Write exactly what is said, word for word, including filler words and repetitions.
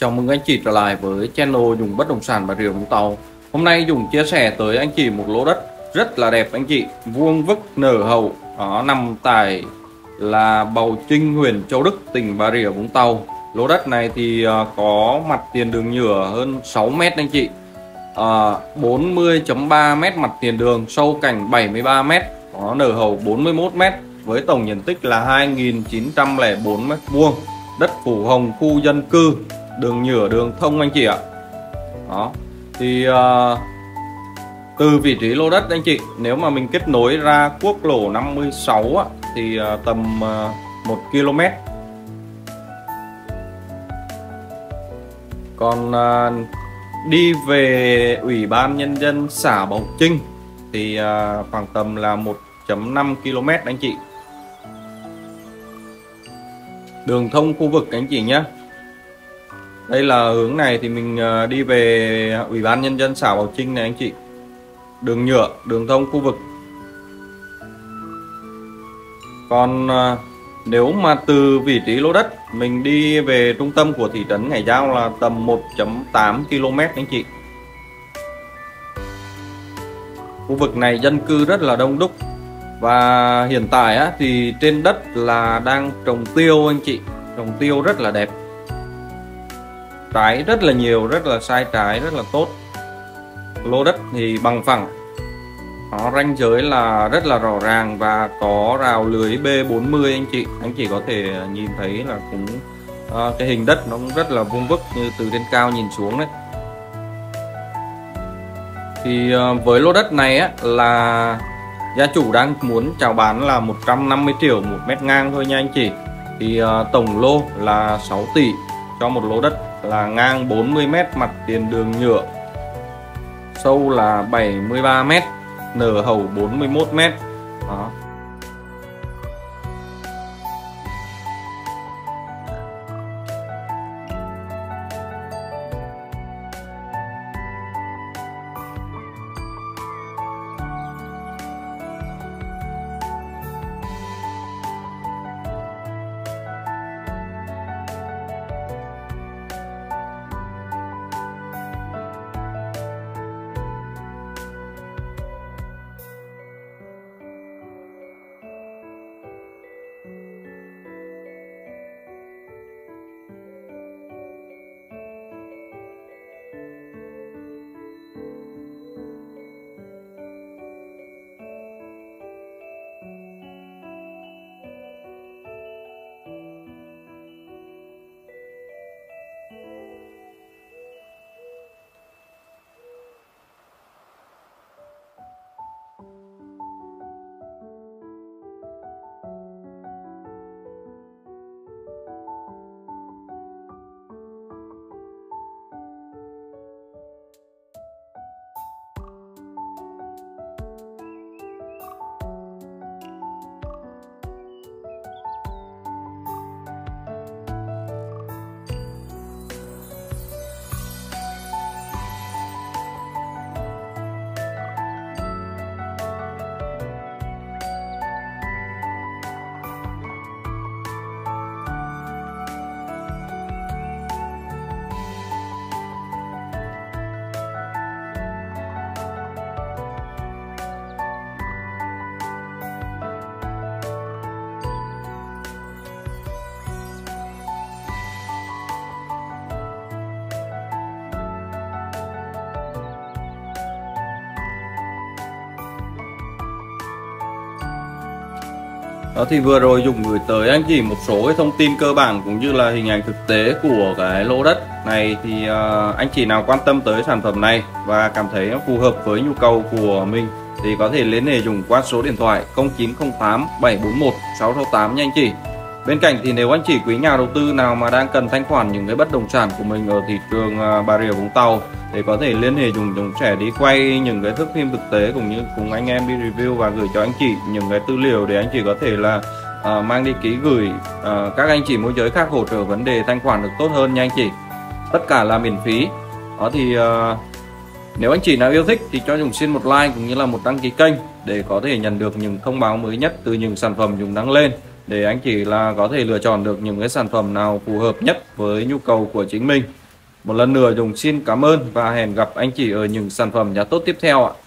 Chào mừng anh chị trở lại với channel Dùng Bất Động Sản Bà Rịa Vũng Tàu. Hôm nay Dùng chia sẻ tới anh chị một lô đất rất là đẹp anh chị, vuông vức nở hậu, nó nằm tại là Bầu Trinh, huyện Châu Đức, tỉnh Bà Rịa Vũng Tàu. Lô đất này thì có mặt tiền đường nhựa hơn sáu mét anh chị, à, bốn mươi phẩy ba mét mặt tiền đường, sâu cảnh bảy mươi ba mét, có nở hậu bốn mươi mốt mét, với tổng diện tích là hai nghìn chín trăm lẻ bốn mét vuông, đất phủ hồng, khu dân cư, đường nhựa, đường thông anh chị ạ. Đó thì uh, từ vị trí lô đất anh chị, nếu mà mình kết nối ra quốc lộ năm mươi sáu á, thì uh, tầm uh, một ki lô mét. Còn uh, đi về Ủy ban Nhân dân xã Bầu Trinh thì uh, khoảng tầm là một phẩy năm ki lô mét anh chị. Đường thông khu vực anh chị nhé. Đây là hướng này thì mình đi về Ủy ban Nhân dân xã Bầu Trinh này anh chị. Đường nhựa, đường thông khu vực. Còn nếu mà từ vị trí lô đất mình đi về trung tâm của thị trấn Ngãi Giao là tầm một phẩy tám ki lô mét anh chị. Khu vực này dân cư rất là đông đúc. Và hiện tại á, thì trên đất là đang trồng tiêu anh chị. Trồng tiêu rất là đẹp, trái rất là nhiều, rất là sai trái, rất là tốt. Lô đất thì bằng phẳng, nó ranh giới là rất là rõ ràng và có rào lưới B bốn mươi anh chị. Anh chị có thể nhìn thấy là cũng uh, cái hình đất nó cũng rất là vuông vức, như từ trên cao nhìn xuống đấy. Thì uh, với lô đất này á, là gia chủ đang muốn chào bán là một trăm năm mươi triệu một mét ngang thôi nha anh chị. Thì uh, tổng lô là sáu tỷ cho một lô đất là ngang bốn mươi mét, mặt tiền đường nhựa, sâu là bảy mươi ba mét, nở hậu bốn mươi mốt mét. Đó. Đó thì vừa rồi Dũng gửi tới anh chị một số cái thông tin cơ bản cũng như là hình ảnh thực tế của cái lô đất này. Thì uh, anh chị nào quan tâm tới sản phẩm này và cảm thấy nó phù hợp với nhu cầu của mình thì có thể liên hệ Dũng qua số điện thoại không chín không tám bảy bốn một sáu sáu tám nha anh chị. Bên cạnh thì nếu anh chị quý nhà đầu tư nào mà đang cần thanh khoản những cái bất động sản của mình ở thị trường uh, Bà Rịa Vũng Tàu thì có thể liên hệ Dũng. Dũng sẽ đi quay những cái thước phim thực tế cũng như cùng anh em đi review và gửi cho anh chị những cái tư liệu để anh chị có thể là uh, mang đi ký gửi uh, các anh chị môi giới khác hỗ trợ vấn đề thanh khoản được tốt hơn nha anh chị. Tất cả là miễn phí. Đó thì uh, nếu anh chị nào yêu thích thì cho Dũng xin một like cũng như là một đăng ký kênh để có thể nhận được những thông báo mới nhất từ những sản phẩm Dũng đăng lên, để anh chị là có thể lựa chọn được những cái sản phẩm nào phù hợp nhất với nhu cầu của chính mình. Một lần nữa Dũng xin cảm ơn và hẹn gặp anh chị ở những sản phẩm giá tốt tiếp theo ạ.